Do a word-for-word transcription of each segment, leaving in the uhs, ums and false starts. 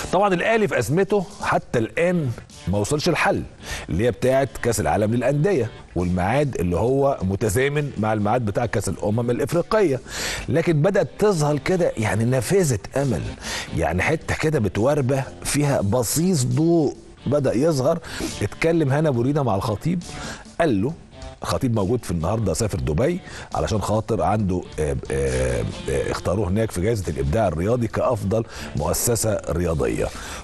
طبعا الاهلي في ازمته حتى الان ما وصلش الحل اللي هي بتاعه كاس العالم للانديه والميعاد اللي هو متزامن مع الميعاد بتاع كاس الامم الافريقيه، لكن بدات تظهر كده يعني نافذه امل، يعني حته كده بتوربه فيها بصيص ضوء بدا يظهر. اتكلم هنا ابو ريده مع الخطيب، قال له الخطيب موجود في النهارده سافر دبي علشان خاطر عنده آآ آآ اختاروه هناك في جائزه الابداع الرياضي كافضل مؤسسه رياضيه،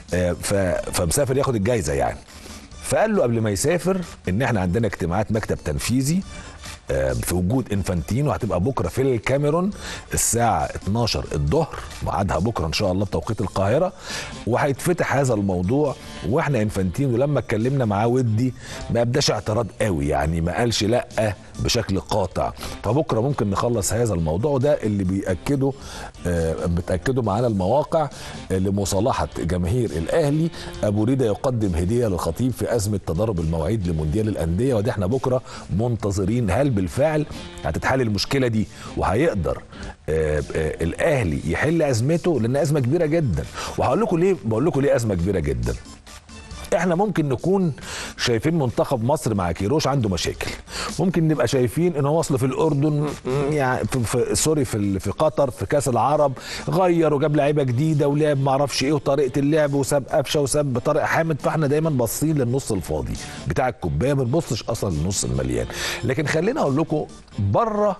فمسافر ياخد الجائزه يعني. فقال له قبل ما يسافر ان احنا عندنا اجتماعات مكتب تنفيذي في وجود انفانتينو، هتبقى بكره في الكاميرون الساعه اتناشر الظهر، ميعادها بكره ان شاء الله بتوقيت القاهره، وهيتفتح هذا الموضوع. واحنا انفانتينو لما اتكلمنا معاه ودي ما ابداش اعتراض قوي، يعني ما قالش لا بشكل قاطع، فبكره ممكن نخلص هذا الموضوع. وده اللي بياكده بتاكده معانا المواقع لمصالحه جماهير الاهلي. ابو ريده يقدم هديه للخطيب في ازمه تضارب المواعيد لمونديال الانديه، وده احنا بكره منتظرين هل بالفعل هتتحل المشكله دي وهيقدر آآ آآ الاهلي يحل ازمته، لان ازمه كبيره جدا. وهقول لكم ليه بقول لكم ليه ازمه كبيره جدا. احنا ممكن نكون شايفين منتخب مصر مع كيروش عنده مشاكل، ممكن نبقى شايفين ان هو وصل في الاردن يعني في, في سوري في في قطر في كاس العرب غير وجاب لعيبه جديده ولعب ما اعرفش ايه وطريقه اللعب وساب قفشه وساب طارق حامد، فاحنا دايما باصين للنص الفاضي بتاع الكوبايه ما بنبصش اصلا للنص المليان. لكن خلينا اقول لكم بره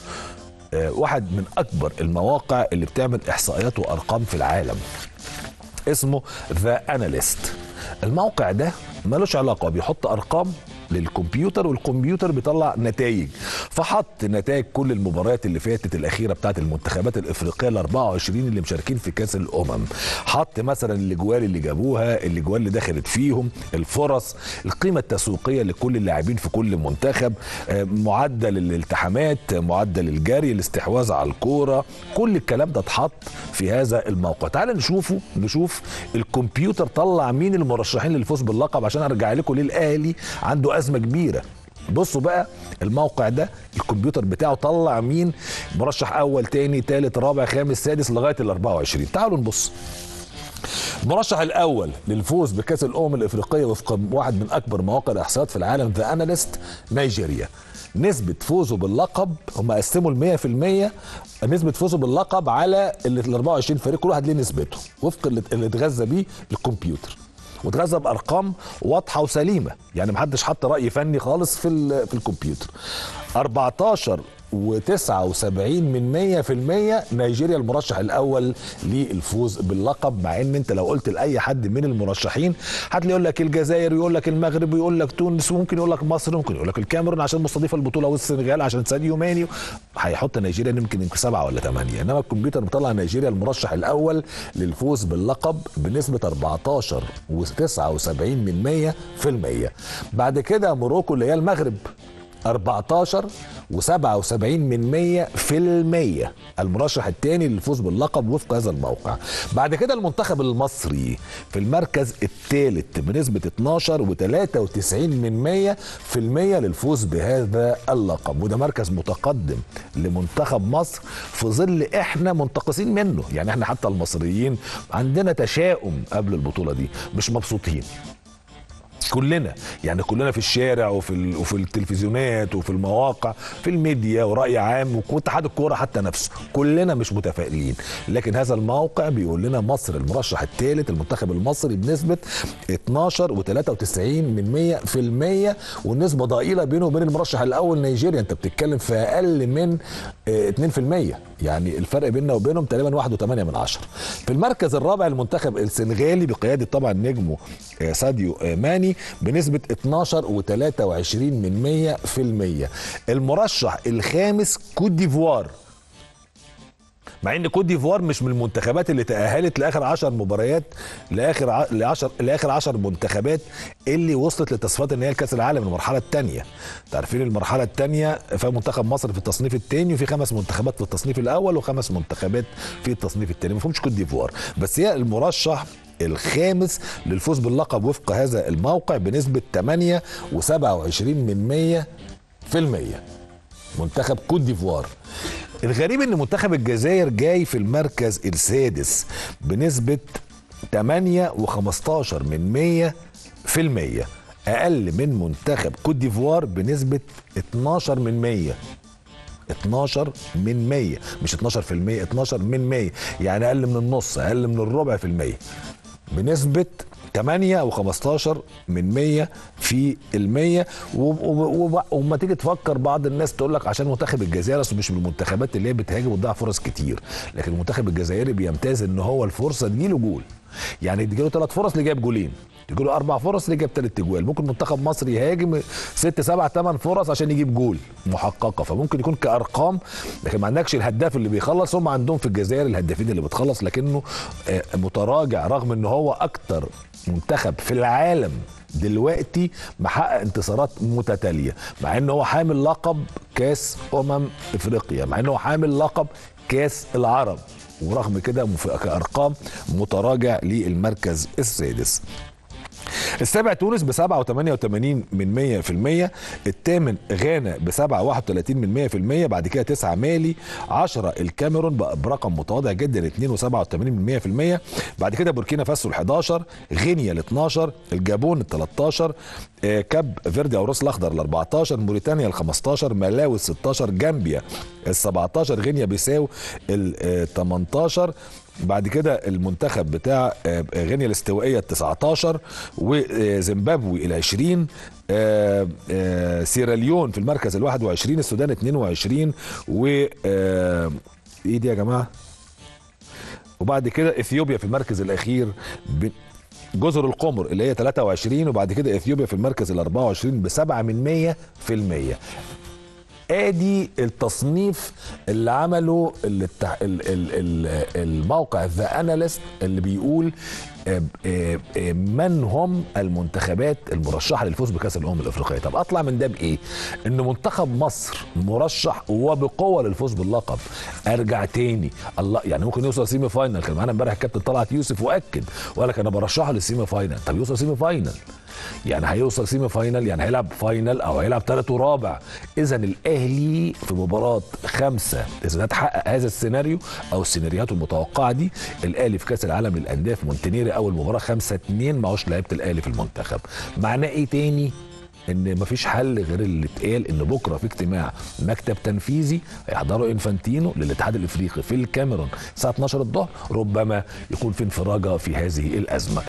واحد من اكبر المواقع اللي بتعمل احصائيات وارقام في العالم اسمه ذا اناليست. الموقع ده ملوش علاقه، بيحط ارقام للكمبيوتر والكمبيوتر بيطلع نتائج، فحط نتائج كل المباريات اللي فاتت الاخيره بتاعت المنتخبات الافريقيه ال اربعة وعشرين اللي مشاركين في كاس الامم، حط مثلا الاجوال اللي جابوها، الاجوال اللي دخلت فيهم، الفرص، القيمه التسويقيه لكل اللاعبين في كل منتخب، معدل الالتحامات، معدل الجري، الاستحواذ على الكوره، كل الكلام ده اتحط في هذا الموقع. تعال نشوفه نشوف الكمبيوتر طلع مين المرشحين للفوز باللقب عشان ارجع لكم ليه الاهلي عنده ازمه كبيره. بصوا بقى الموقع ده الكمبيوتر بتاعه طلع مين مرشح اول تاني تالت رابع خامس سادس لغايه ال اربعة وعشرين. تعالوا نبص. المرشح الاول للفوز بكاس الامم الافريقيه وفق واحد من اكبر مواقع الاحصائيات في العالم ذا اناليست نيجيريا. نسبة فوزه باللقب هم قسموا ال مية في المية نسبة فوزه باللقب على ال اربعة وعشرين فريق، كل واحد ليه نسبته وفق اللي اتغذى بيه الكمبيوتر، واتغذى بارقام واضحه وسليمه، يعني محدش حط راي فني خالص في في الكمبيوتر. اربعتاشر وتسعة وسبعين من مية في المية نيجيريا المرشح الاول للفوز باللقب، مع ان انت لو قلت لاي حد من المرشحين هتلاقي يقول لك الجزائر ويقول لك المغرب ويقول لك تونس وممكن يقول لك مصر وممكن يقول لك الكاميرون عشان مستضيفه البطوله والسنغال عشان ساديو ماني، هيحط نيجيريا يمكن يمكن سبعه ولا ثمانيه، انما الكمبيوتر بيطلع نيجيريا المرشح الاول للفوز باللقب بنسبه اربعتاشر وتسعة وسبعين من مية في المية. بعد كده موروكو اللي هي المغرب اربعتاشر وسبعة وسبعين من مية في المية، المرشح الثاني للفوز باللقب وفق هذا الموقع. بعد كده المنتخب المصري في المركز الثالث بنسبة اتناشر وتلاتة وتسعين من مية في المية للفوز بهذا اللقب، وده مركز متقدم لمنتخب مصر في ظل احنا منتقصين منه، يعني احنا حتى المصريين عندنا تشاؤم قبل البطولة دي، مش مبسوطين كلنا، يعني كلنا في الشارع وفي وفي التلفزيونات وفي المواقع في الميديا ورأي عام واتحاد الكوره حتى نفسه، كلنا مش متفائلين. لكن هذا الموقع بيقول لنا مصر المرشح الثالث المنتخب المصري بنسبه اتناشر وتلاتة وتسعين من مية في المية، والنسبه ضئيله بينه وبين المرشح الاول نيجيريا، انت بتتكلم في اقل من اتنين في المية، يعني الفرق بيننا وبينهم تقريبا واحد وتمانية من عشرة. في المركز الرابع المنتخب السنغالي بقياده طبعا نجمه ساديو ماني بنسبة اتناشر وتلاتة وعشرين من مية في المية. المرشح الخامس كوت ديفوار، مع ان كوت ديفوار مش من المنتخبات اللي تأهلت لاخر عشر مباريات لاخر ع... لاخر لاخر عشر منتخبات اللي وصلت لتصفيات النهائي لكاس العالم المرحله الثانيه. تعرفين المرحله الثانيه فيها منتخب مصر في التصنيف الثاني وفي خمس منتخبات في التصنيف الاول وخمس منتخبات في التصنيف الثاني، ما فهمش كوت ديفوار، بس هي المرشح الخامس للفوز باللقب وفق هذا الموقع بنسبة تمانية وسبعة وعشرين من مية في المية منتخب كوت ديفوار. الغريب ان منتخب الجزائر جاي في المركز السادس بنسبة تمانية وخمستاشر من مية في المية، اقل من منتخب كوت ديفوار بنسبه اتناشر من مية. اتناشر من مية، مش اتناشر في المية، اتناشر من مية، يعني اقل من النص، اقل من الربع في المية، بنسبه تمانية وخمستاشر من مية في المية. وما تيجي تفكر بعض الناس تقول لك عشان منتخب الجزائر اصله مش من المنتخبات اللي هي بتهاجم وتضيع فرص كتير، لكن المنتخب الجزائري بيمتاز ان هو الفرصه تجيله جول، يعني تجيله ثلاث فرص اللي جايب جولين، تجي له اربع فرص اللي جاب ثلاث اجوال. ممكن منتخب مصر يهاجم ست سبع ثمان فرص عشان يجيب جول محققه، فممكن يكون كارقام، لكن ما عندكش الهداف اللي بيخلص. هم عندهم في الجزائر الهدافين اللي بتخلص، لكنه متراجع رغم ان هو اكتر منتخب في العالم دلوقتي محقق انتصارات متتاليه، مع ان هو حامل لقب كاس امم افريقيا، مع ان هو حامل لقب كاس العرب، ورغم كده كارقام متراجع للمركز السادس. السابع تونس ب سبعة وثمانية وثمانين من مية في المية، الثامن غانا ب سبعة وواحد وثلاثين من مية في المية، بعد كده تسعة مالي، عشرة الكاميرون برقم متواضع جدا اثنين وسبعة وثمانين من مية في المية، بعد كده بوركينا فاسو ال حداشر، غينيا ال اتناشر، الجابون ال تلتاشر، كاب فيردي او الراس الاخضر ال اربعتاشر، موريتانيا ال خمستاشر، ملاوي ال ستاشر، جامبيا ال سبعتاشر، غينيا بيساو ال تمنتاشر، بعد كده المنتخب بتاع غينيا الاستوائيه ال تسعتاشر، وزيمبابوي ال عشرين، سيراليون في المركز ال واحد وعشرين، السودان اتنين وعشرين، و ايه دي يا جماعه؟ وبعد كده اثيوبيا في المركز الاخير، جزر القمر اللي هي تلاتة وعشرين، وبعد كده اثيوبيا في المركز ال اربعة وعشرين ب سبعة من مية في المية. ادي التصنيف اللي عمله التح... الموقع ذا اناليست اللي بيقول من هم المنتخبات المرشحه للفوز بكاس الامم الافريقيه. طب اطلع من ده بايه؟ ان منتخب مصر مرشح وبقوه للفوز باللقب. ارجع تاني، الله، يعني ممكن يوصل سيمي فاينل. كان معانا امبارح الكابتن طلعت يوسف واكد وقال لك انا برشحه للسيمي فاينل. طب يوصل سيمي فاينل، يعني هيوصل سيمي فاينل، يعني هيلعب فاينل او هيلعب ثالث ورابع. اذا الاهلي في مباراه خمسه اذا تحقق هذا السيناريو او السيناريوهات المتوقعه دي، الاهلي في كاس العالم للانديه في مونتينيري اول مباراه خمسة اتنين معوش لعيبه الاهلي في المنتخب. معناه ايه تاني؟ ان مفيش حل غير اللي اتقال، ان بكره في اجتماع مكتب تنفيذي هيحضره انفانتينو للاتحاد الافريقي في الكاميرون الساعه اتناشر الظهر، ربما يكون في انفراجه في هذه الازمه.